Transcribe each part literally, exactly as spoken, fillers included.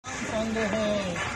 संग है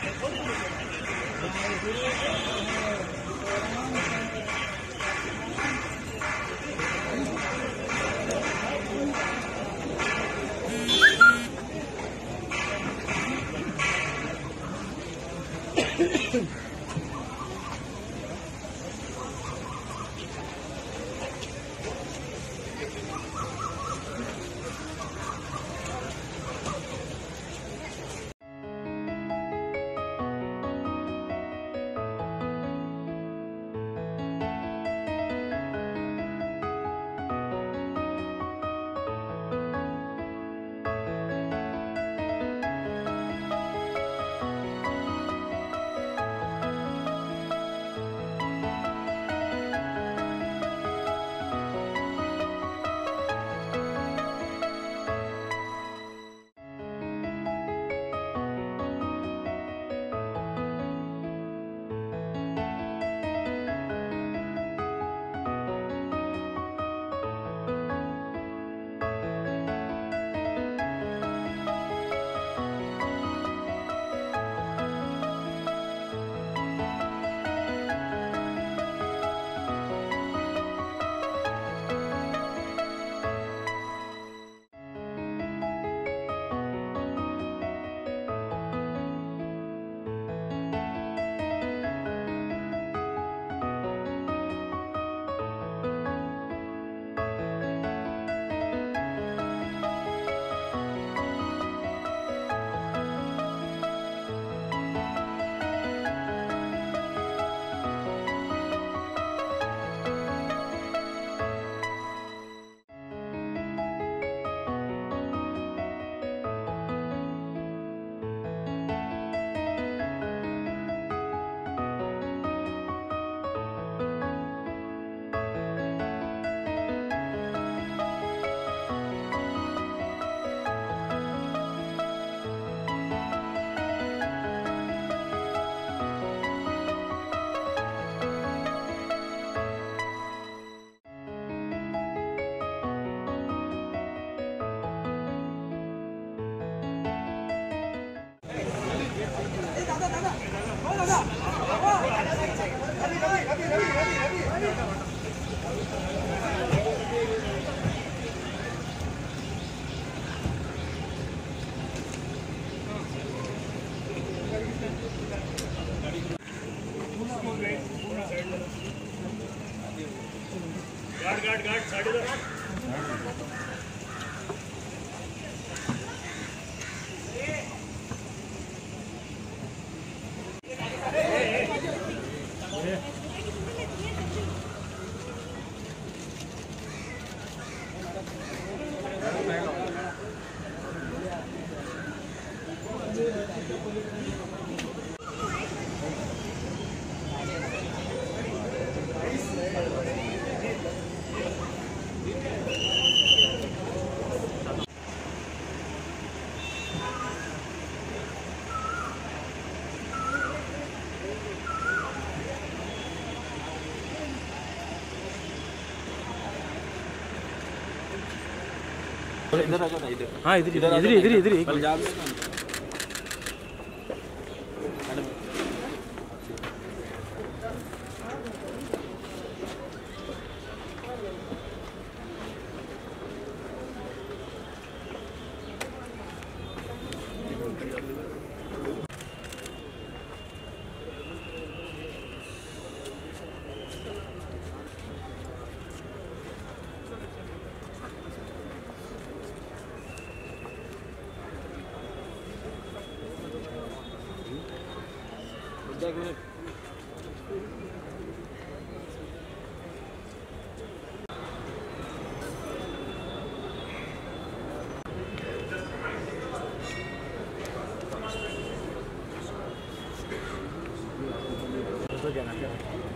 guard guard guard side इधर इधर आ जाओ ना इधर। हाँ इधर इधर इधर इधर इधर पंजाब एक मिनट तो क्या ना क्या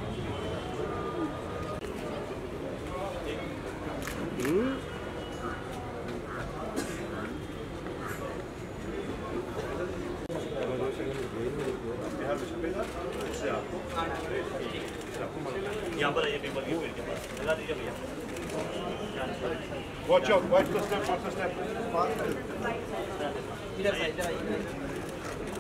यहाँ पर आइए पेपर के पेड़ के पास लगा दीजिए भैया। Watch out! Watch the step! Watch the step! इधर से इधर आइए।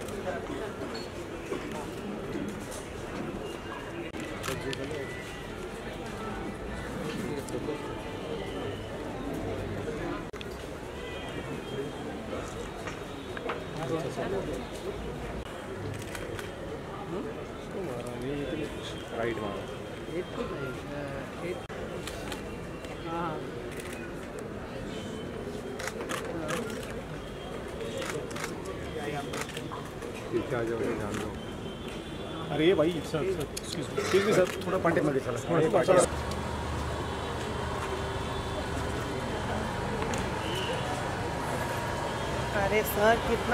राइट मारो पीछे आ जाओ ध्यान दो। अरे भाई sir sir excuse me sir थोड़ा पंडित में चला थोड़ा अरे सर कितना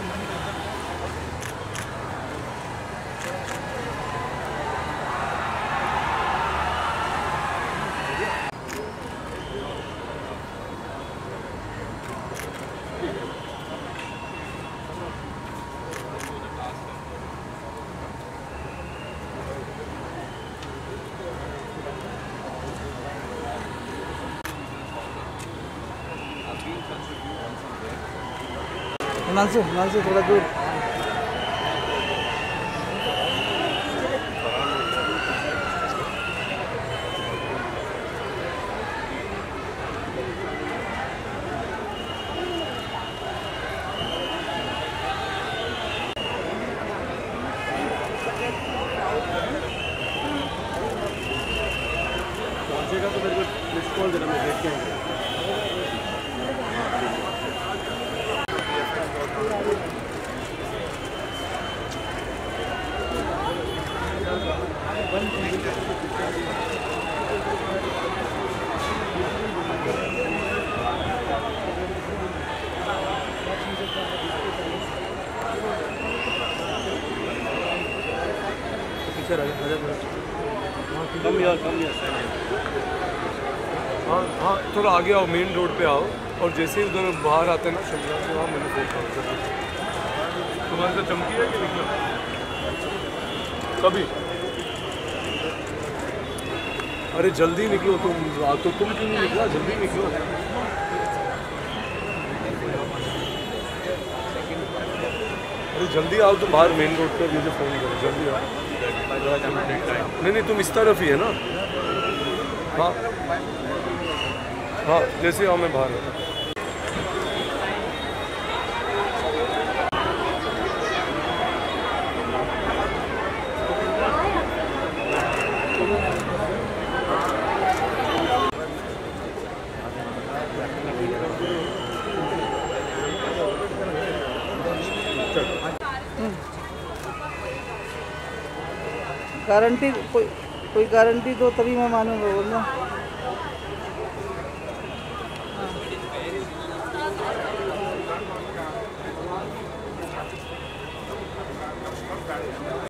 हिमांशु हिमांशु थोड़ा दूर पहुंचेगा तो मेरे को मिस कॉल देना, मैं देख के आऊँगा। कम यार कम यार हाँ हाँ थोड़ा आगे आओ, मेन रोड पे आओ और जैसे ही उधर बाहर आते हैं ना शिमला से, वहाँ मैंने फोन कॉल कर तुम्हारे साथ चमकी है कि निकला कभी? अरे जल्दी निकलो तुम, तो तुम क्यों नहीं निकला? जल्दी निकलो। अरे जल्दी आओ तुम बाहर मेन रोड पे, मुझे फ़ोन करो जल्दी आओ। नहीं नहीं तुम इस तरफ ही है ना? हाँ हाँ जैसे आओ मैं बाहर आता। गारंटी कोई कोई गारंटी दो तभी मैं मानूंगा बोलना।